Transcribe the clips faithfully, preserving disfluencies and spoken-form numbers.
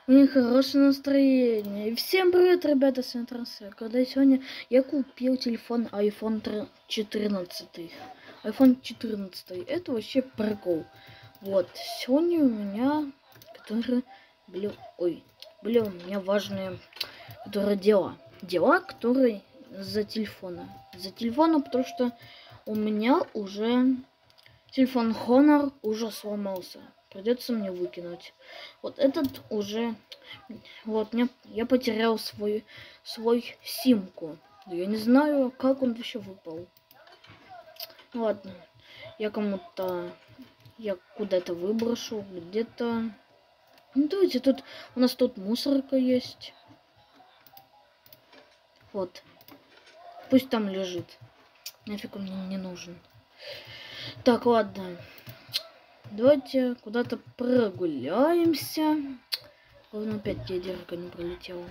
У них хорошее настроение. И всем привет, ребята, с Трансфер. Когда сегодня я купил телефон iPhone четырнадцать. iPhone четырнадцать. Это вообще прикол. Вот. Сегодня у меня, которые были, ой, были у меня важные, которые дела. Дела, которые за телефона. За телефона, потому что у меня уже телефон Honor уже сломался. Придется мне выкинуть. Вот этот уже... Вот, мне, я потерял свой, свой симку. Я не знаю, как он вообще выпал. Ладно. Я кому-то... Я куда-то выброшу. Где-то... Ну, давайте тут... У нас тут мусорка есть. Вот. Пусть там лежит. Нафиг он мне не нужен. Так, ладно. Давайте куда-то прогуляемся. Главное, опять ядерка не пролетела.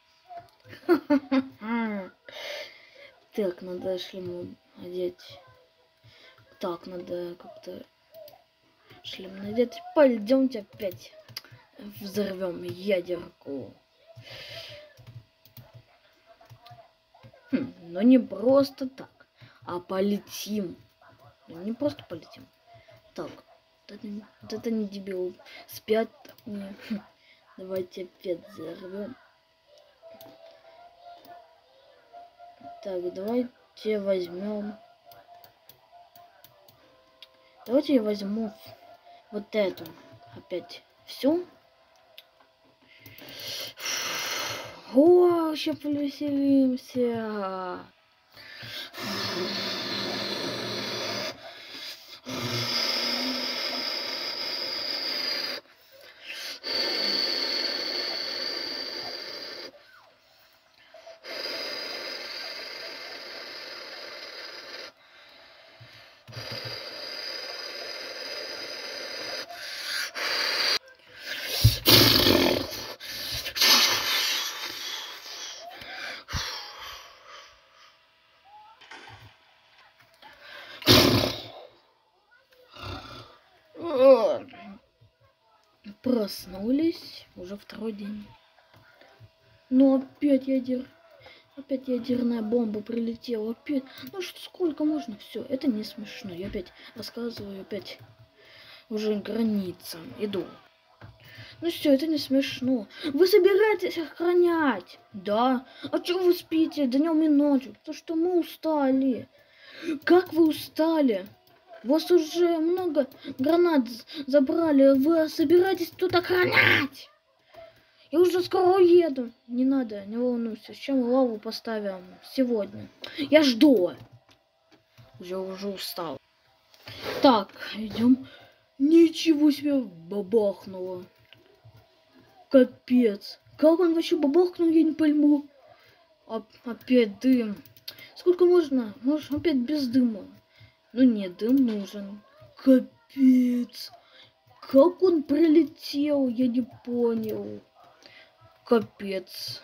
Так, надо шлем одеть. Так, надо как-то шлем надеть. Пойдемте опять взорвем ядерку. Хм, но не просто так, а полетим. Не просто полетим. Так, вот это, вот это не дебил. Спят мне. Давайте опять взорвем. Так, давайте возьмем. Давайте я возьму вот эту. Опять все. О, сейчас повеселимся. Проснулись, уже второй день. Но опять ядер, опять ядерная бомба прилетела, опять. Ну что, сколько можно? Все, это не смешно. Я опять рассказываю, опять уже граница. Иду. Ну все, это не смешно. Вы собираетесь охранять? Да. А что вы спите днем и ночью? Потому что мы устали. Как вы устали? Вас уже много гранат забрали. Вы собираетесь тут охранять? Я уже скоро уеду. Не надо, не волнуйся. Чем лаву поставим сегодня? Я жду. Уже уже устал. Так, идем. Ничего себе бабахнуло. Капец. Как он вообще бабахнул, я не пойму. Оп опять дым. Сколько можно? Может, опять без дыма? Ну нет, дым нужен. Капец. Как он пролетел, я не понял. Капец.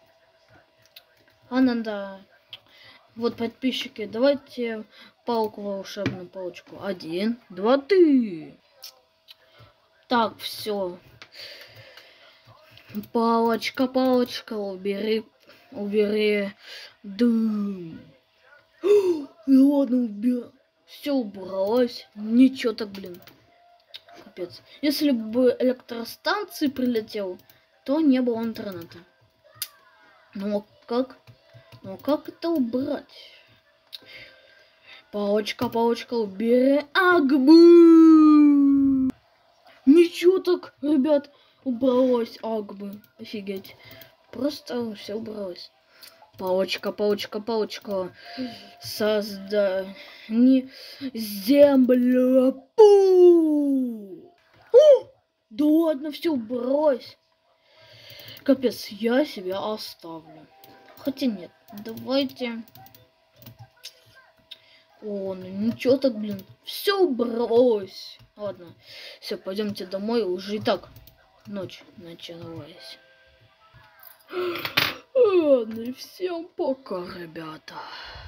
А надо... Вот, подписчики, давайте палку, волшебную палочку. Один, два, три. Так, все. Палочка, палочка, убери, убери дым. Ладно, убери. Все убралось. Ничего так, блин. Капец. Если бы электростанции прилетел, то не было интернета. Ну как? Ну как это убрать? Палочка, палочка, убери. Агбы! Ничего так, ребят, убралось. Агбы. Офигеть. Просто все убралось. Палочка, палочка, палочка. Создани землю. Пу! О! Да ладно, все убралось. Капец, я себя оставлю. Хотя нет, давайте. О, ну ничего так, блин. Все убралось. Ладно, все, пойдемте домой. Уже и так ночь началась. Ладно, всем пока, ребята.